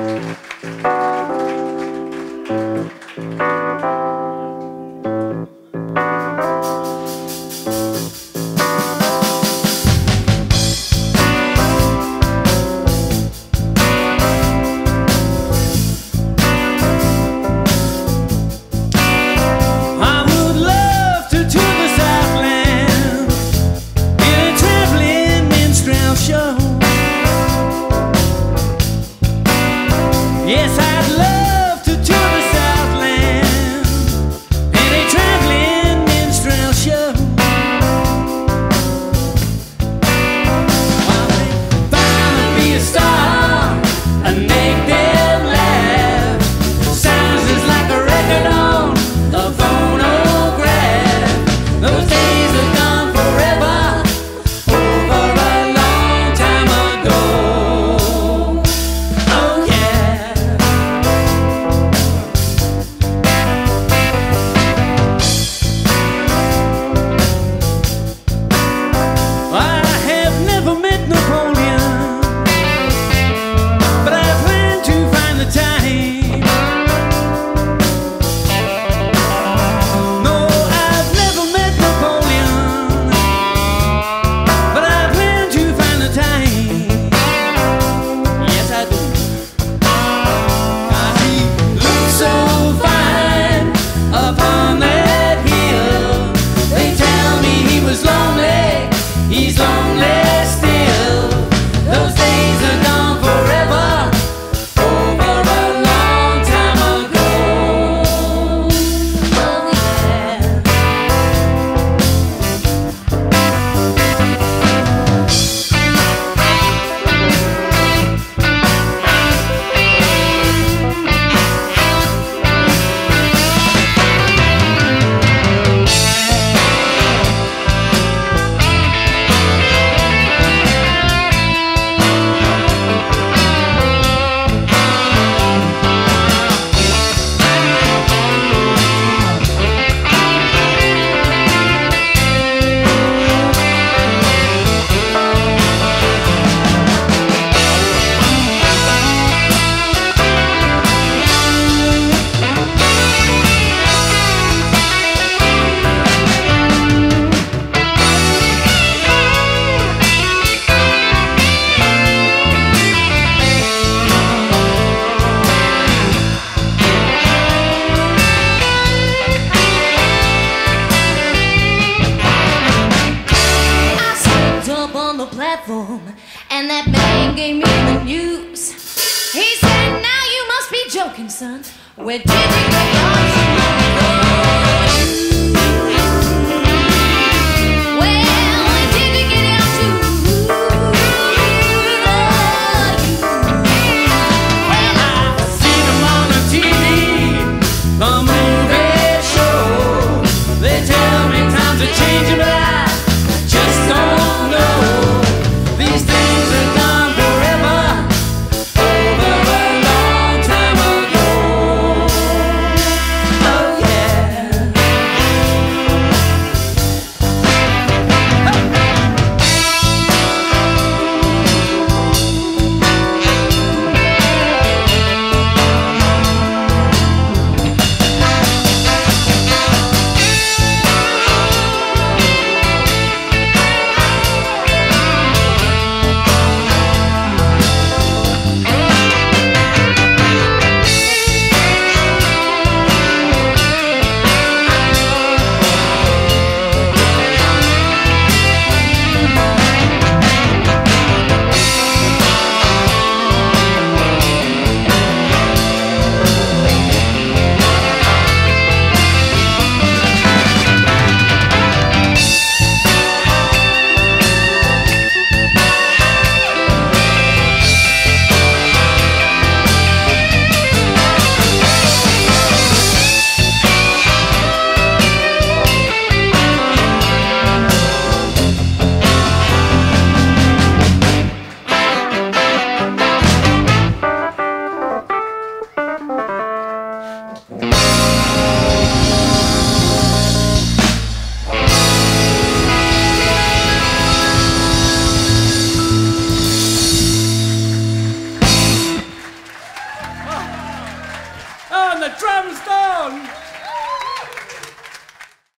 Yes, I'd love to tour the Southland in a traveling minstrel show. While they finally be a star and make them laugh, sounds just like a record on the phonograph. Those days are gone forever, over a long time ago. Oh yeah. I have never met Napoleon, but I plan to find the time. No, I've never met Napoleon, but I plan to find the time. Yes, I do. He looks so fine upon that hill. They tell me he was lonely. He's lonely still. Those days are gone forever, over a long time ago. Oh yeah. I stepped up on the platform, and that man gave me the news. He said, "Now you must be joking, son. Where did you get lost in the road? Well, where did you get out to? Well, I've seen him on the TV, the movie show. They tell me times are changing, but I just don't know. These things are gone forever, over a long time ago. Oh On the drums down.